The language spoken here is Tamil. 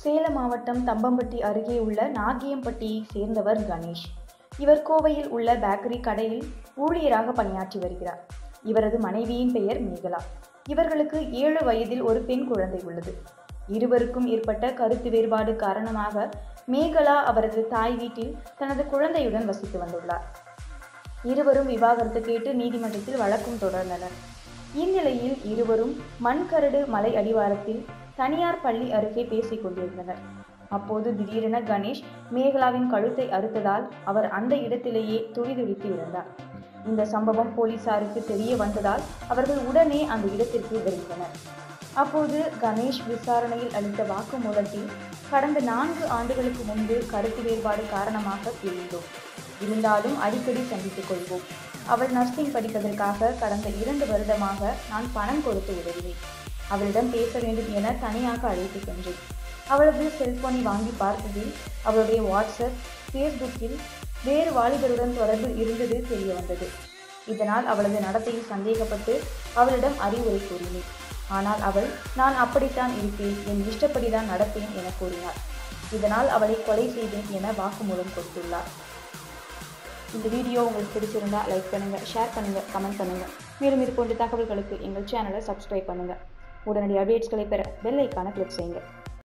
சேலம் மாவட்டம் தம்பம்பட்டி அருகே உள்ள நாகியம்பட்டியைச் சேர்ந்தவர் கணேஷ். இவர் கோவையில் உள்ள பேக்கரி கடையில் ஊழியராக பணியாற்றி வருகிறார். இவரது மனைவியின் பெயர் மேகலா. இவர்களுக்கு 7 வயதில் ஒரு பெண் குழந்தை உள்ளது. இருவருக்கும் ஏற்பட்ட கருத்து வேறுபாடு காரணமாக மேகலா அவரது தாய் வீட்டில் தனது குழந்தையுடன் வசித்து வந்துள்ளார். இருவரும் விவாகரத்து கேட்டு நீதிமன்றத்தில் வழக்கும் தொடர்ந்தனர். இந்நிலையில் இருவரும் மண்கரடு மலை அடிவாரத்தில் தனியார் பள்ளி அருகே பேசிக் கொண்டிருந்தனர். அப்போது திடீரென கணேஷ் மேகலாவின் கழுத்தை அறுத்ததால் அவர் அந்த இடத்திலேயே துடிதுடித்து இறந்தார். இந்த சம்பவம் போலீசாருக்கு தெரிய வந்ததால் அவர்கள் உடனே அந்த இடத்திற்கு விரைந்தனர். அப்போது கணேஷ் விசாரணையில் அளித்த வாக்குமூலத்தில் கடந்த 4 ஆண்டுகளுக்கு முன்பு கருத்து வேறுபாடு காரணமாக பிரிந்தோம். இருந்தாலும் அடிக்கடி சந்தித்துக் கொள்வோம். அவள் நர்சிங் படிப்பதற்காக கடந்த 2 வருடமாக நான் பணம் கொடுத்து உதவினேன். அவளிடம் பேச வேண்டும் என தனியாக அழைத்து சென்றேன். அவளது செல்போனை வாங்கி பார்த்ததில் அவளுடைய வாட்ஸ்அப், ஃபேஸ்புக்கில் வேறு வாலிபருடன் தொடர்பில் இருந்தது தெரிய வந்தது. இதனால் அவளது நடத்தையில் சந்தேகப்பட்டு அவளிடம் அறிவுரை கூறினேன். ஆனால் அவள், நான் அப்படித்தான் இருப்பேன், என் இஷ்டப்படிதான் நடப்பேன் என கூறினார். இதனால் அவளை கொலை செய்தேன் என வாக்குமூலம் கொடுத்துள்ளார். இந்த வீடியோ உங்களுக்கு பிடிச்சிருந்தா லைக் பண்ணுங்க, ஷேர் பண்ணுங்க, கமெண்ட் பண்ணுங்க. மேலும் இது போன்ற தகவல்களுக்கு எங்கள் சேனலை சப்ஸ்கிரைப் பண்ணுங்க. உடனடி அப்டேட்ஸ்களை பெற பெல் ஐகானை கிளிக் செய்யுங்க.